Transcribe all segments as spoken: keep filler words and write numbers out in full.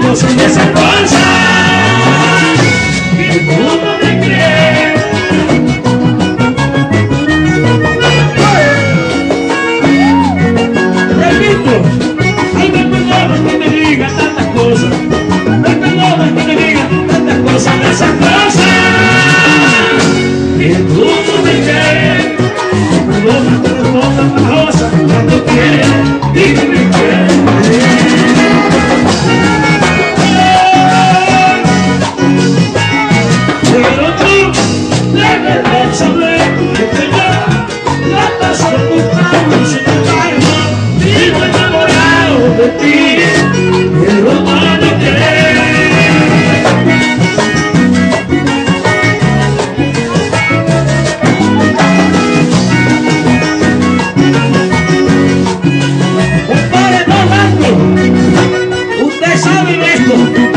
cosas de esa cosa que tú no me crees. Repito, ay, me perdonas que me digas tantas cosas, me perdonas que me digas tantas cosas de esas cosas que tú no me crees. Perdona, te respondas las cosas cuando quieres y que me quieres. Pero tú debes de saber que yo la paso ocultando y se te baño. Vivo enamorado de ti, pero no me quieres. Compadre, no tanto, usted sabe de esto.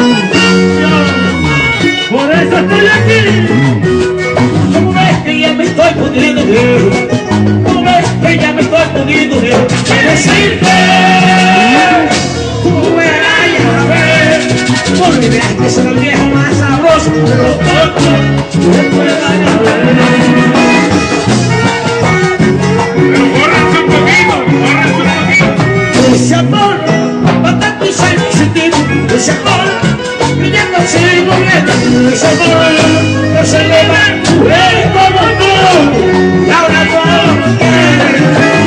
Yo, por eso estoy aquí. ¿Cómo ves que ya me estoy poniendo viejo? ¿Cómo ves que ya me estoy poniendo viejo? ¿Qué decirte? Tú me vayas a ver. No olvides que soy el viejo más sabroso de los tontos. Tú me vayas a ver. Pero córranse un poquito, córranse un poquito. Ese amor, bastante y sin sentido. Ese amor, que ya consigo viendo. Ese amor, no se le va a mujer como tú. Y ahora todo lo quiere.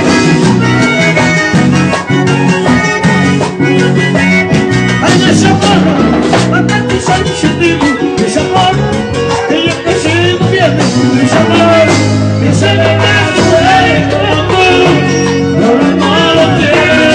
Ay, ese amor, bastante y sin sentido. Ese amor, que ya consigo viendo. Ese amor, que se le va a mujer como tú. Y ahora todo lo quiere.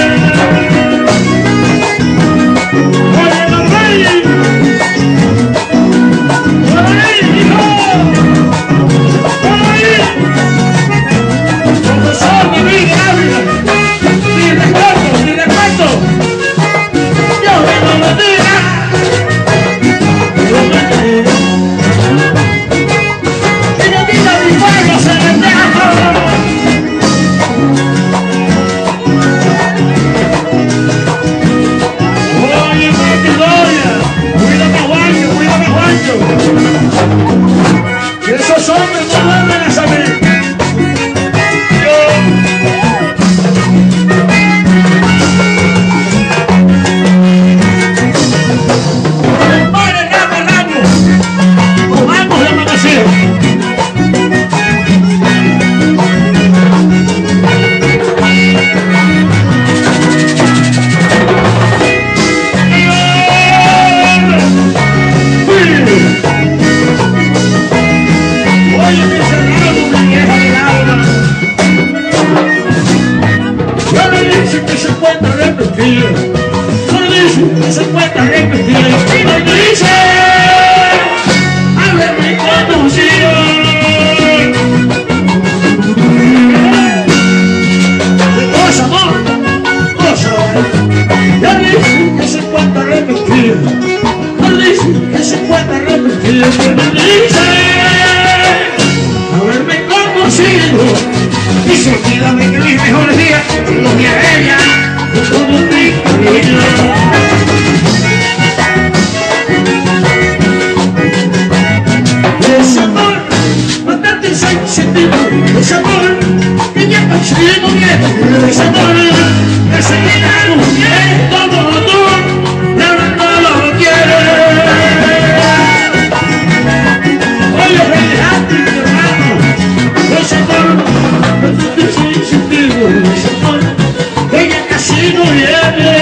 Esos hombres no vuelven a saber. Compadre, ramo, ramo, comamos la mamacita. Oye, mi cerrado, mi vieja del alma. Yo le dije que se encuentra arrepentido. Yo le dije que se encuentra arrepentido. Y me dice haberme conocido. Cosa, amor, cosa. Yo le dije que se encuentra arrepentido. Yo le dije que se encuentra arrepentido. Y me dice haberme conocido. Y se olvida de que mis mejores días los di a ella como mi cariño. Ese amor bastante sin sentido. Ese amor que ya consigo bien. Ese amor que se queda muy bien como tú. Y ahora no lo quieres. Oye, relajate, mi hermano. Ese amor, bastante sin sentido. Ese amor, que ya casi no viene.